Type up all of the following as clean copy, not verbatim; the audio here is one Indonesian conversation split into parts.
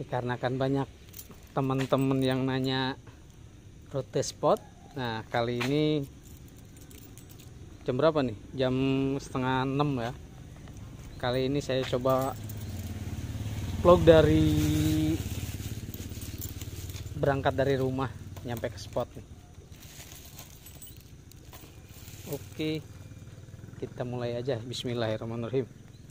dikarenakan banyak teman-teman yang nanya rute spot. Nah, kali ini jam berapa nih? Jam setengah 6 ya. Kali ini saya coba vlog dari berangkat dari rumah nyampe ke spot nih. Oke, kita mulai aja. Bismillahirrahmanirrahim.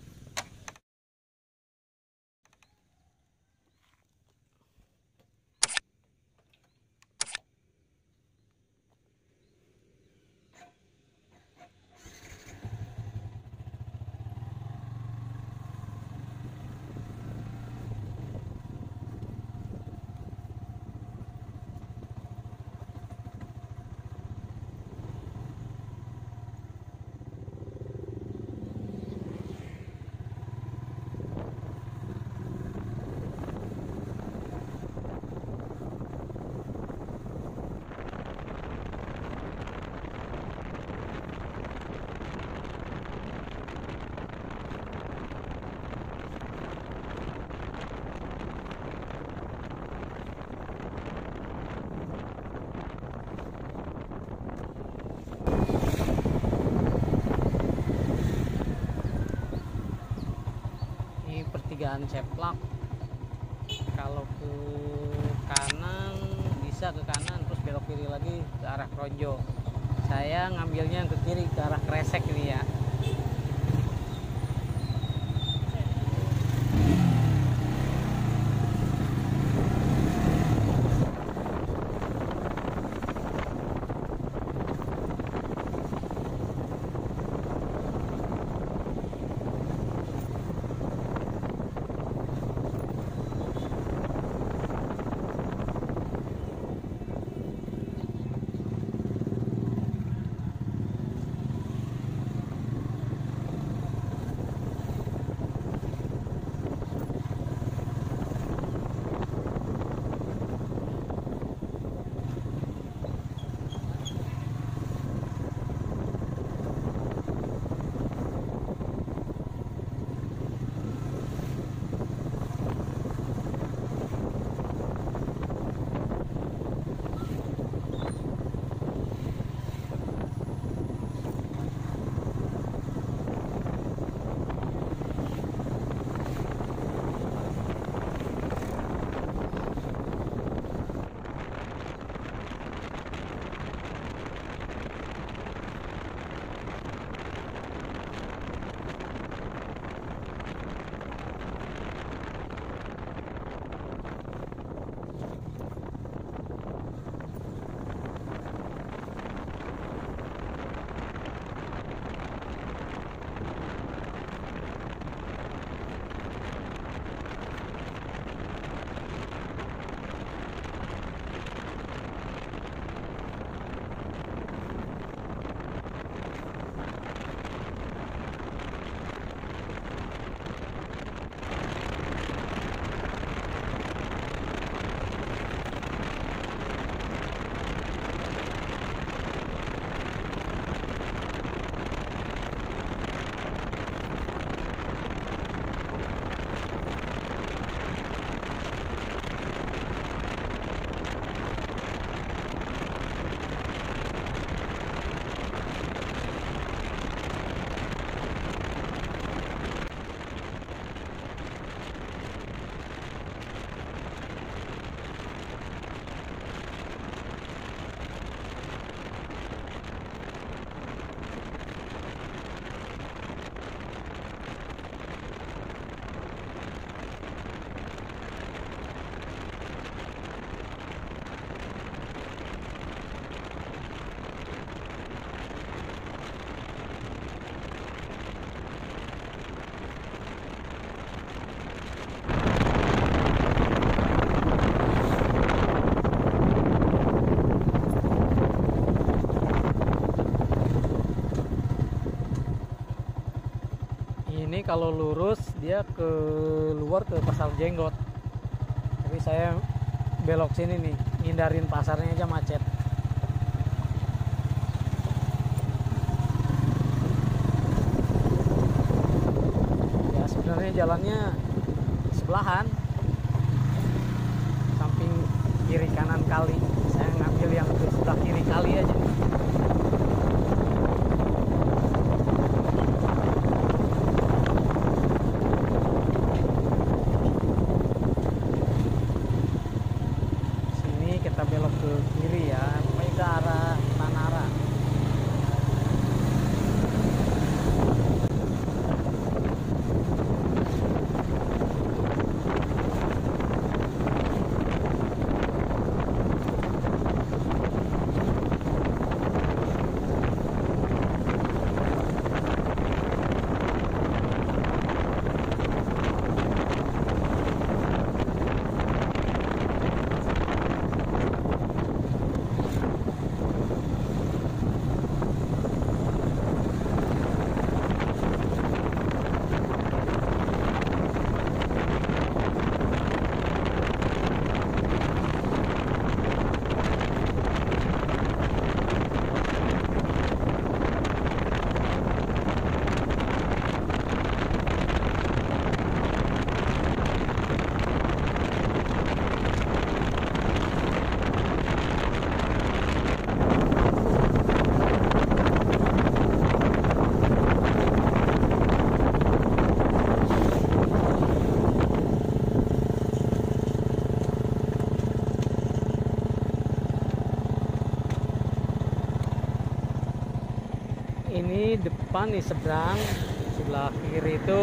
Pertigaan Ceplak. Kalau ke kanan bisa ke kanan, terus belok kiri lagi ke arah Kronjo. Saya ngambilnya yang ke kiri ke arah Kresek ini ya. Ini kalau lurus dia ke luar ke Pasar Jenggot. Tapi saya belok sini nih, ngindarin pasarnya aja macet. Ya sebenarnya jalannya sebelahan. kiri kanan kali. Saya ngambil yang ke sebelah kiri kali aja. Sini kita belok ke kiri ya, pokoknya ke arah Tanara. Ini depan nih seberang, sebelah kiri itu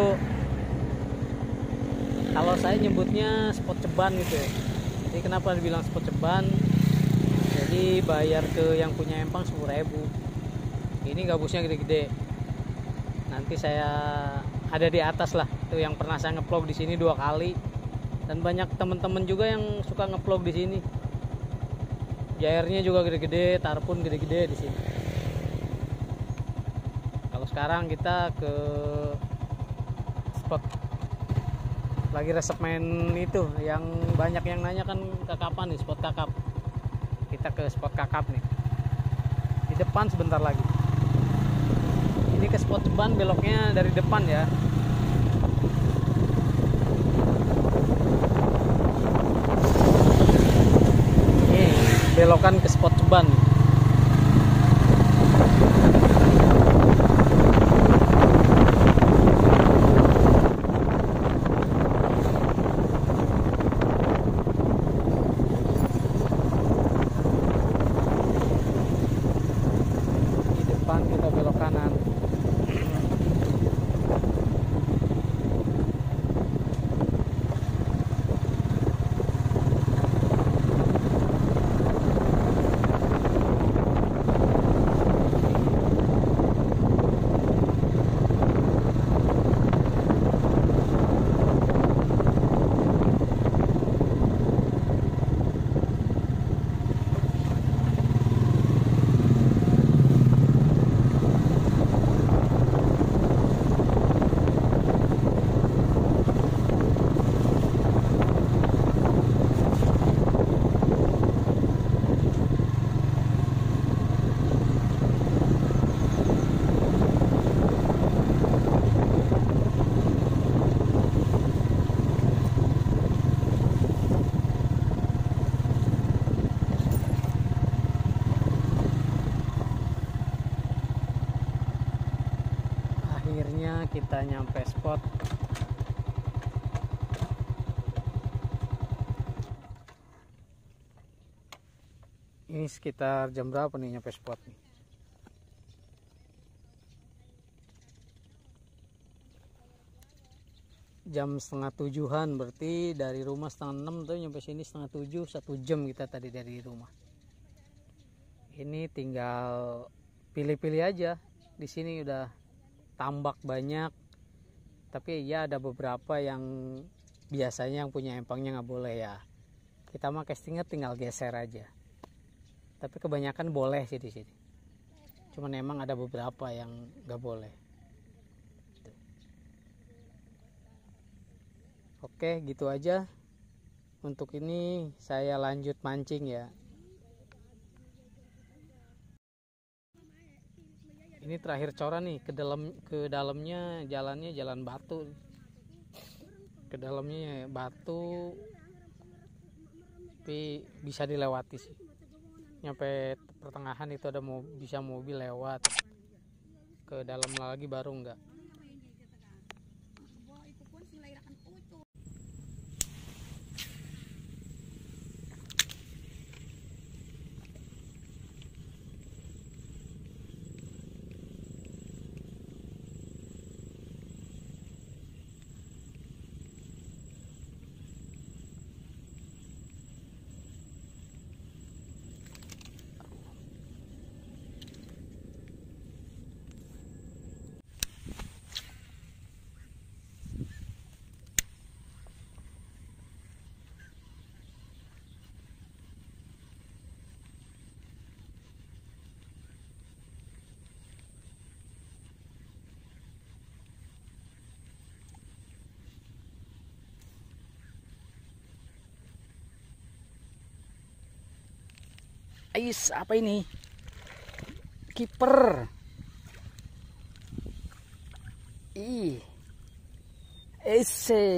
kalau saya nyebutnya spot ceban gitu ya. Jadi kenapa dibilang spot ceban? Jadi bayar ke yang punya empang 10.000. Ini gabusnya gede-gede. Nanti saya ada di atas lah. Itu yang pernah saya ngeplog di sini 2 kali. Dan banyak teman-teman juga yang suka ngeplog di sini. Jairnya juga gede-gede, tarpun gede-gede di sini. Kalau sekarang kita ke spot lagi resep main itu yang banyak yang nanya kan kakapan nih, spot kakap. Kita ke spot kakap nih. Di depan sebentar lagi. Ini ke spot ceban beloknya dari depan ya. Ini belokan ke spot ceban. Kita belok kanan. Akhirnya kita nyampe spot. Ini sekitar jam berapa nih nyampe spot nih? Jam 6:30-an, berarti dari rumah 6:30 tuh nyampe sini 6:30, 1 jam kita tadi dari rumah. Ini tinggal pilih-pilih aja. Di sini udah tambak banyak, tapi ya ada beberapa yang biasanya yang punya empangnya nggak boleh ya. Kita mah castingnya tinggal geser aja. Tapi kebanyakan boleh sih di sini. Cuman emang ada beberapa yang nggak boleh. Oke, gitu aja. Untuk ini saya lanjut mancing ya. Ini terakhir coran nih, ke dalamnya jalannya jalan batu. Ke dalamnya batu. tapi bisa dilewati sih. Nyampe pertengahan itu ada bisa mobil lewat, ke dalam lagi baru enggak. Ais, apa ini? Kiper. Ih. Ese.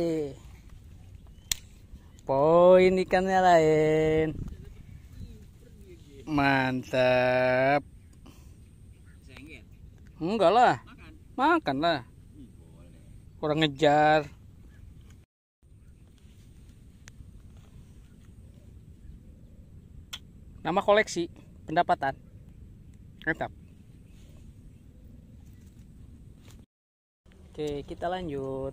Poin ikannya lain. Mantap. Enggak lah. Makan lah. Kurang ngejar. Nama koleksi, pendapatan. Mantap. Oke, kita lanjut.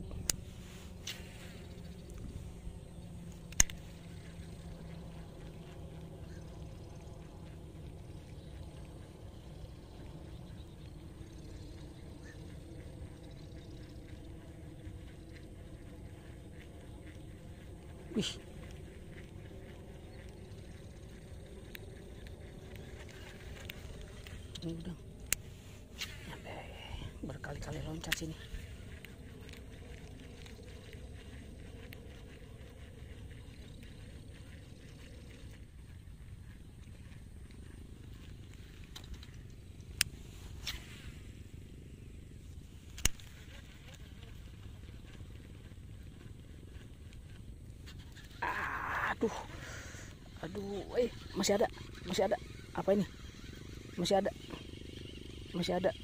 Wih. Udah. Sampai berkali-kali loncat sini. Aduh. Aduh, masih ada. Masih ada. Apa ini? Masih ada. Masih ada.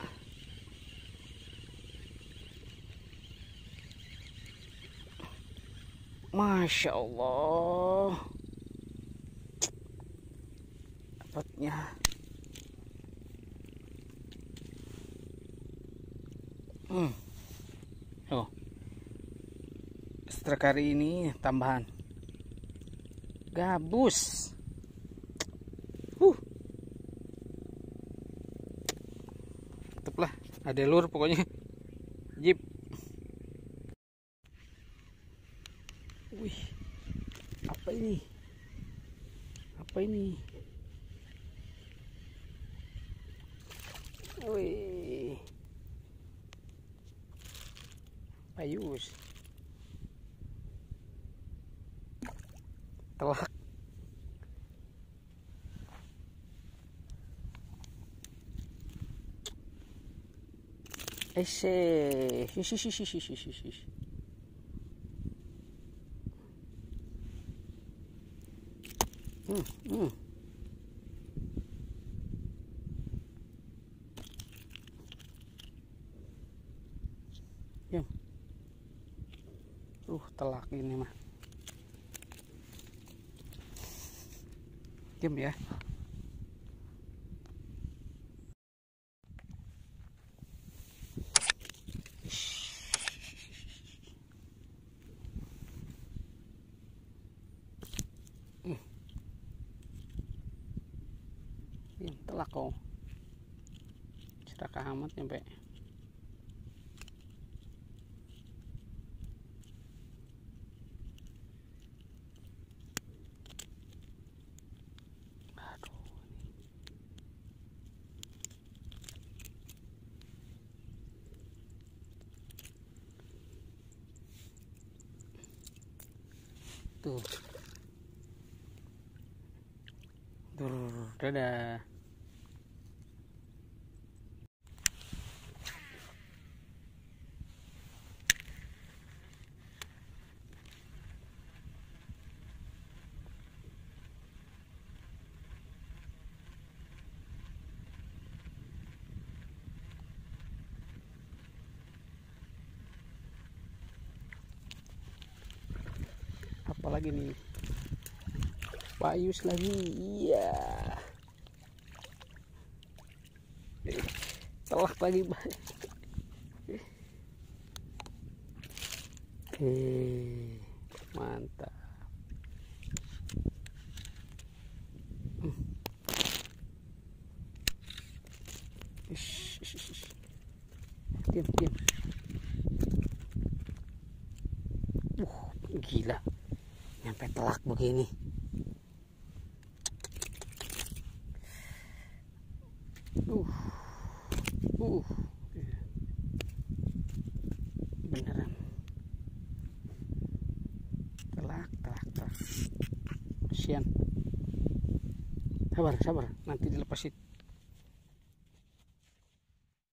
Masya Allah. Dapatnya. Oh. Strike kali ini tambahan. Gabus. Tetep lah, ada lur pokoknya. Jeep. Wih. Apa ini? Apa ini? Wih. Payus. Telak. Ya. Telak ini mah. Diam ya. Diam, telak kok. Serakah amat nyampe. Tuh. Dadah. lagi nih? Payus lagi. Iya. Telak lagi. Oke, mantap. Diam. Gila, nyampe telak begini. Beneran telak. Kasian. Sabar, nanti dilepasin.